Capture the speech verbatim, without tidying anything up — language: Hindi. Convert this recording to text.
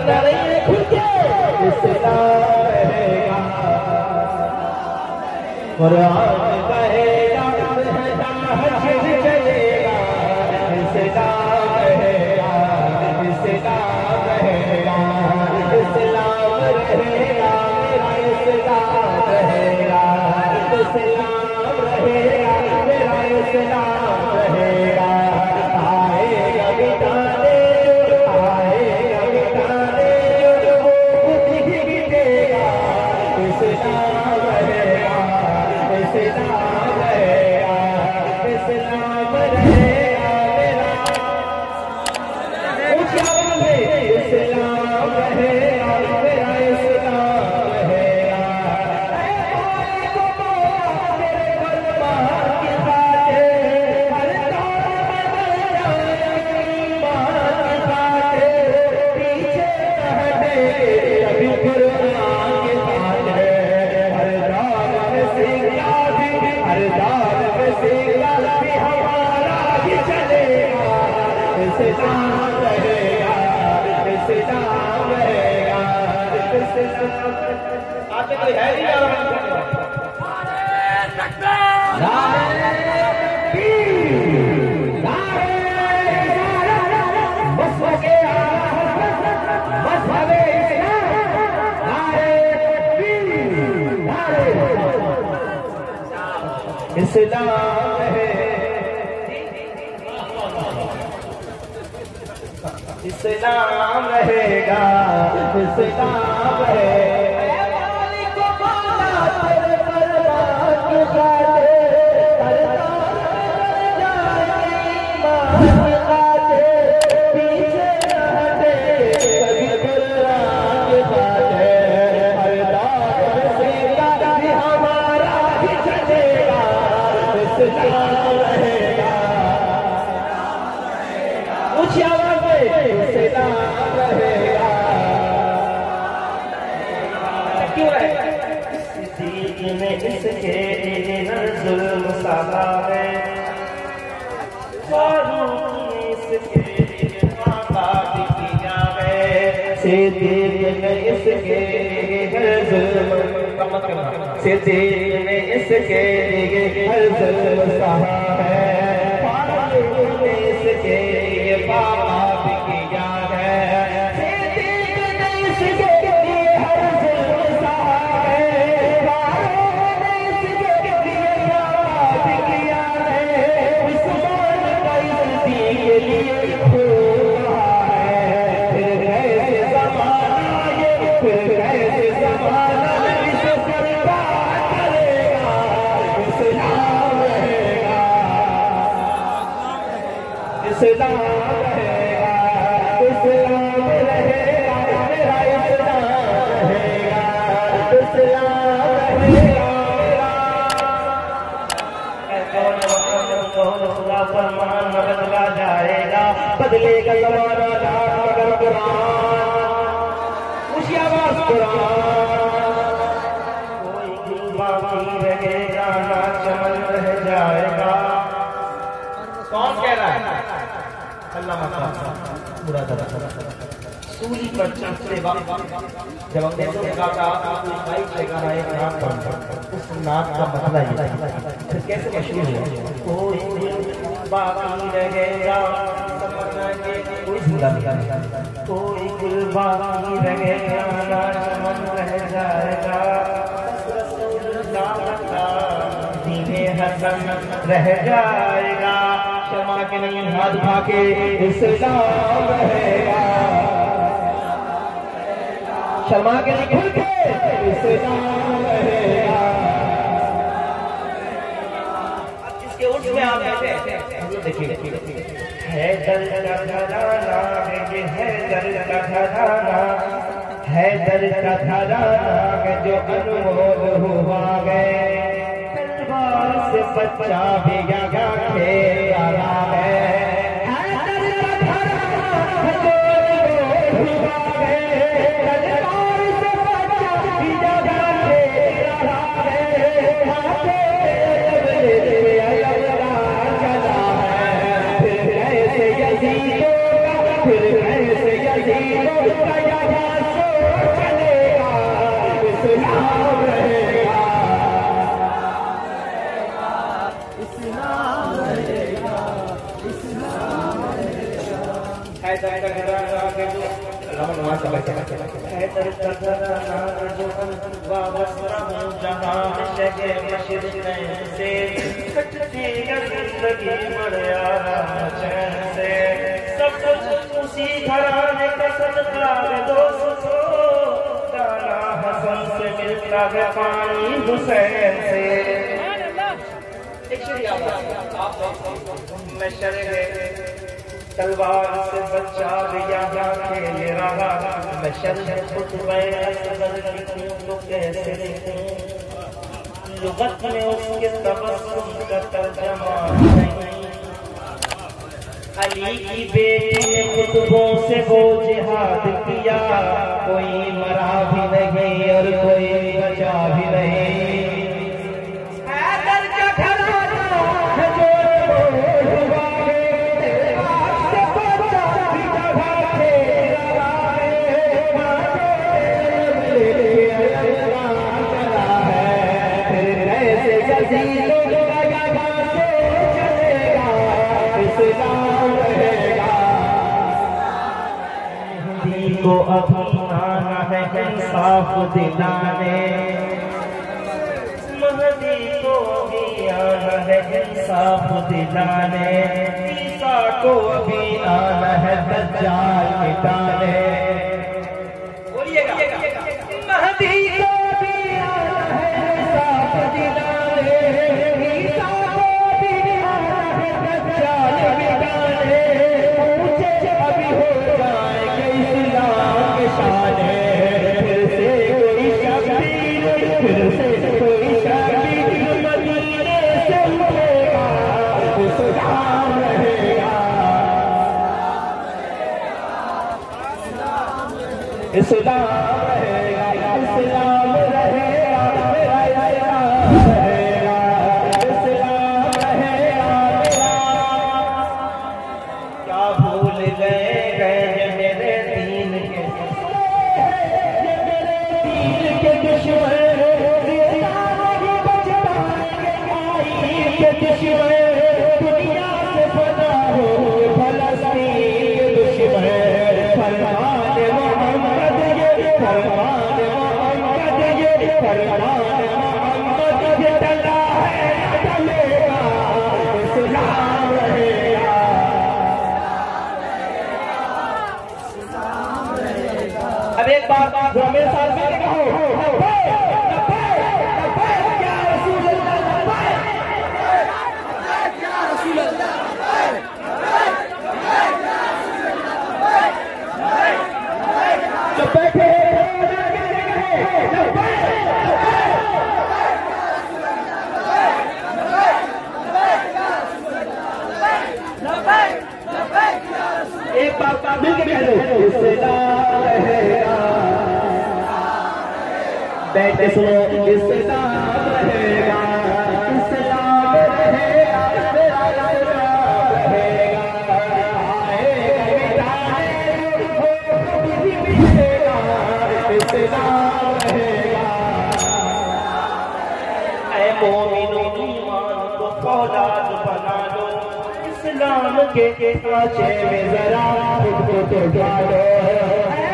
गाता रहिए खुल के इस्लाम रहेगा कुरान कहेगा हश्र चलेगा इस्लाम रहेगा इस्लाम रहेगा इस्लाम रहेगा मेरा इस्लाम रहेगा इस्लाम रहेगा मेरा इस्लाम रहेगा आएगा बिताने आएगा बिताने वो खुद ही बितेगा इस्लाम रहेगा इस्लाम रहेगा इस्लाम रहेगा मेरा ऊंची आवाज में इस्लाम रहेगा मेरा इस्लाम रहेगा इस्लाम है इस्लाम रहेगा इस्लाम है सिद्दीक़ ने इसके लिए हर जुल्म सहा है ने इसके लिए पापा भी किया है सिद्दीक़ ने इसके लिए हर जुल्म सहा है ने इसके लिए पापा भी किया है उस्मान का सिद्दीक़ के लिए खूब कहा है फिर कैसे ज़माना ये फिर कैसे ज़माना इस्लाम रहेगा इस्लाम रहेगा मेरा इस्लाम रहेगा इस्लाम रहेगा मेरा फरमान न बदला जाएगा बदलेगा ज़माना मगर कुरान उसी आवाज़ कुरान कोई दिल बाकी रहेगा ना चमन रह जाएगा कौन कह रहा है बुरा सूली पर चढ़ते वक्त जब हमने देखा था बाइक लगा है एक नाक पर उस नाक का मतलब ये था फिर कैसे मशहूर है कोई बाकी रहेगा समझना के कोई जिंदा नहीं कोई गुल बाकी रहेगा ना चमन रह जाएगा दीने हसन रह जाएगा शमा के नहीं हाथ उठा के इस्लाम रहेगा शमा के नहीं खुल के इस्लाम रहेगा अब इसके उर्स में आप देखिए है दर का घराना है दर का घराना है दर का घराना जो अनमोल हुआ गए से बच्चा भी जगा खेल रहा है फिर ऐसे यजीदों का फिर ऐसे यजीदों का जहाँ से चलेगा इस्लाम रहेगा, इस्लाम रहेगा, इस्लाम रहेगा। हैदर का घराना के जो रहनुमा सब हैदर का घराना जो वाबस्ता हूँ जहाँ शगे मशरिक़ से, कटती है जिंदगी बड़े आराम चैन से, सब कुछ उसी घराने का सदका है दोस्तों, दाना हसन से मिलता है पानी हुसैन से। मैं शर्रे तलवार से बच्चा भी यहाँ खेल रहा, मैं शर्रे खुतबे असगर लिखूं तो कैसे लिखूं, लुगत में उसके तबस्सुम का तर्जमा नहीं। अली की बेटी ने खुतबों से वो जिहाद किया, कोई मरा भी नहीं और कोई बचा भी नहीं। हैदर का घराना है जो हुआ है, से बचा भी दबा के रहा है, चला है फिर ऐसे जजीरों का जहाँ से चलेगा इस्लाम रहेगा। मेहदी को अभी आना है इंसाफ दिलाने, मेहदी को अभी आना है इंसाफ दिलाने, ईसा को अभी आना है दज्जाल मिटाने। बोलिएगा मेहदी को अभी आना है इंसाफ दिलाने, ईसा को अभी आना है दज्जाल मिटाने, ऊंचे अभी हो जाएंगे इस्लाम के शाने, फिर से कोई शबीर, फिर से कोई शबीर मदीने से उठेगा इस्लाम रहेगा, इस्लाम रहेगा, इस्लाम रहेगा, मेरा इस्लाम रहेगा, इस्लाम रहेगा मेरा। क्या भूल गए गए मेरे दीन के, ये मेरे दीन के दुश्मन, के दुश्मन, दुनिया से फना हो फलस्तीन के दुश्मन, फरमान मोहम्मद ये, फरमान मोहम्मद ये, फरमान मोहम्मद ये चला है चलेगा इस्लाम रहेगा, इस्लाम रहेगा। अब एक बार जो मेरे साथ मेरे कहो एक बार मिल के कह दो इस्लाम रहेगा, बैठ के सुनो इस्लाम रहेगा, इस्लाम रहेगा, मेरा इस्लाम रहेगा, इस्लाम रहेगा। ऐ मोमिनो ईमान को फौलाद बना लो, इस्लाम के आंचे में जरा खुद को तो डालो।